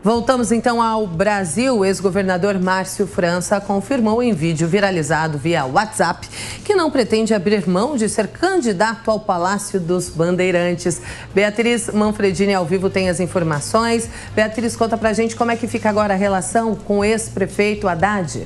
Voltamos então ao Brasil. O ex-governador Márcio França confirmou em vídeo viralizado via WhatsApp que não pretende abrir mão de ser candidato ao Palácio dos Bandeirantes. Beatriz Manfredini ao vivo tem as informações. Beatriz, conta pra gente como é que fica agora a relação com o ex-prefeito Haddad.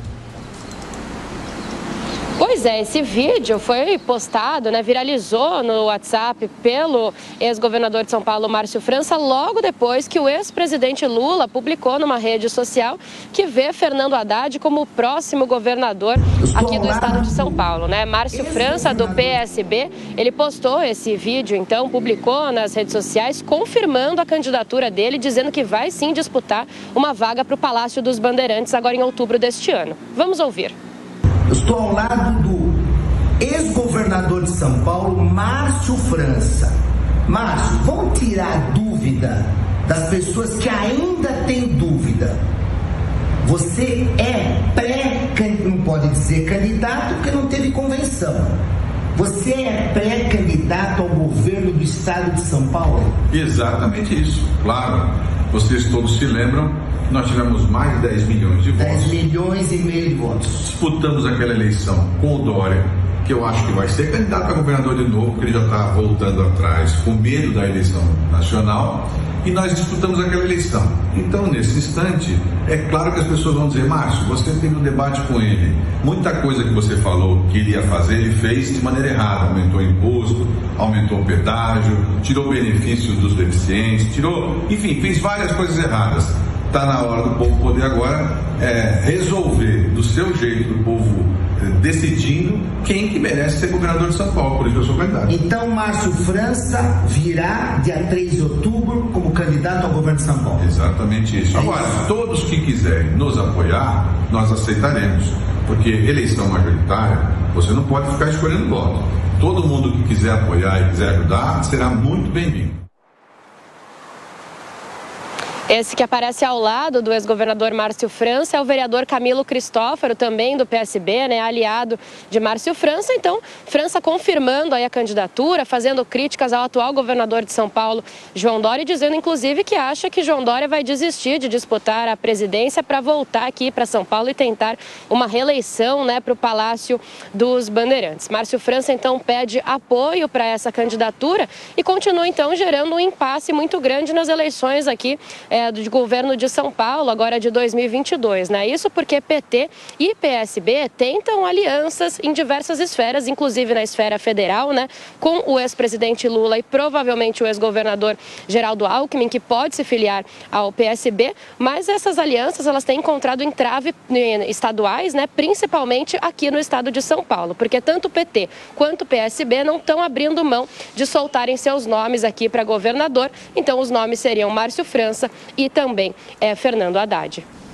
Pois é, esse vídeo foi postado, viralizou no WhatsApp pelo ex-governador de São Paulo, Márcio França, logo depois que o ex-presidente Lula publicou numa rede social que vê Fernando Haddad como o próximo governador aqui do estado de São Paulo, Márcio França, do PSB, ele postou esse vídeo, então, publicou nas redes sociais, confirmando a candidatura dele, dizendo que vai sim disputar uma vaga para o Palácio dos Bandeirantes agora em outubro deste ano. Vamos ouvir. Eu estou ao lado do ex-governador de São Paulo, Márcio França. Márcio, vamos tirar a dúvida das pessoas que ainda têm dúvida. Você não pode dizer candidato porque não teve convenção. Você é pré-candidato ao governo do estado de São Paulo? Exatamente isso, claro. Vocês todos se lembram, nós tivemos mais de 10 milhões de votos. 10 milhões e meio de votos. Disputamos aquela eleição com o Dória, que eu acho que vai ser candidato a governador de novo, porque ele já está voltando atrás, com medo da eleição nacional, e nós disputamos aquela eleição. Então, nesse instante, é claro que as pessoas vão dizer: Márcio, você teve um debate com ele, muita coisa que você falou que ele ia fazer, ele fez de maneira errada, aumentou imposto, aumentou o pedágio, tirou benefícios dos deficientes, enfim, fez várias coisas erradas. Está na hora do povo poder agora resolver do seu jeito, do povo decidindo quem que merece ser governador de São Paulo, por isso eu sou candidato. Então, Márcio França virá dia 3 de outubro como candidato ao governo de São Paulo. Exatamente isso. Agora, todos que quiserem nos apoiar, nós aceitaremos, porque eleição majoritária, você não pode ficar escolhendo voto. Todo mundo que quiser apoiar e quiser ajudar, será muito bem-vindo. Esse que aparece ao lado do ex-governador Márcio França é o vereador Camilo Cristófaro, também do PSB, aliado de Márcio França. Então, França confirmando aí a candidatura, fazendo críticas ao atual governador de São Paulo, João Dória, dizendo inclusive que acha que João Dória vai desistir de disputar a presidência para voltar aqui para São Paulo e tentar uma reeleição para o Palácio dos Bandeirantes. Márcio França, então, pede apoio para essa candidatura e continua, então, gerando um impasse muito grande nas eleições aqui do governo de São Paulo, agora de 2022, Isso porque PT e PSB tentam alianças em diversas esferas, inclusive na esfera federal, com o ex-presidente Lula e provavelmente o ex-governador Geraldo Alckmin, que pode se filiar ao PSB, mas essas alianças elas têm encontrado entrave estaduais, principalmente aqui no estado de São Paulo, porque tanto o PT quanto o PSB não estão abrindo mão de soltarem seus nomes aqui para governador, então os nomes seriam Márcio França e também Fernando Haddad.